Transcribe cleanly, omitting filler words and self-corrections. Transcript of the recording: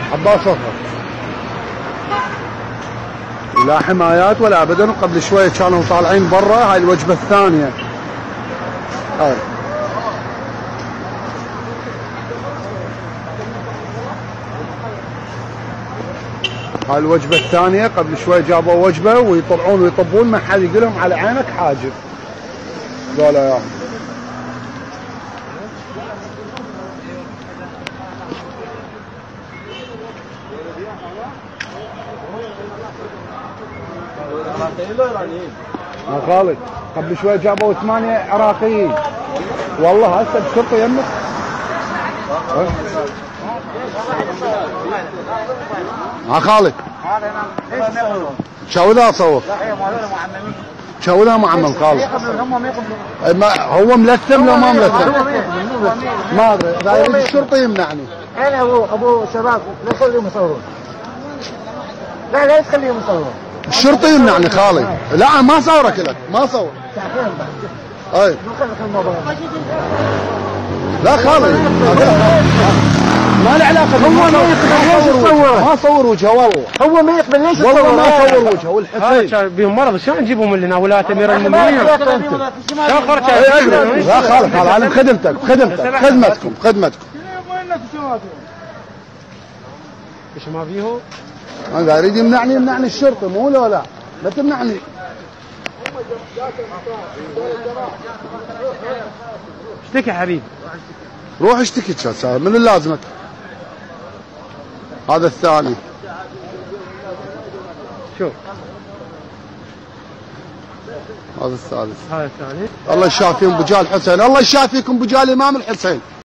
عباس صفر. لا حمايات ولا ابدا. وقبل شويه كانوا طالعين برا. هاي الوجبه الثانيه. هاي الوجبه الثانيه. قبل شويه جابوا وجبه ويطلعون ويطبون ما حد يقول لهم على عينك حاجب. قالوا يا خالد. قبل شوي جابوا 8 عراقيين والله. هسه الشرطه يمك. خالد شو ذا صور؟ شو ذا معمم خالد؟ هو ملثم لو ما ملثم؟ ما ادري. اذا يريد الشرطه يمنعني. انا ابو شباب لا تخليهم يصورون. لا تخليهم يصورون. الشرطه يمنعني خالد. لا ما صورك لك. ما صور. اي لا خالد ما له علاقه. هو ما يقبل ليش يصور؟ ما صور وجهه والله. هو ما يقبل ليش يصور؟ والله ما صور وجهه. والحسين بهم مرض شلون نجيبهم لنا ولاة امير المؤمنين؟ لا خالد انا بخدمتك خدمتكم. ايش ما فيه؟ انا اريد يمنعني الشرطه مو لا لا تمنعني. اشتكي حبيبي. روح اشتكي. من اللي لازمك؟ هذا الثاني. شوف هذا الثالث. هذا الثاني. الله يشافيهم بجال الحسين. الله يشافيكم بجال الامام الحسين.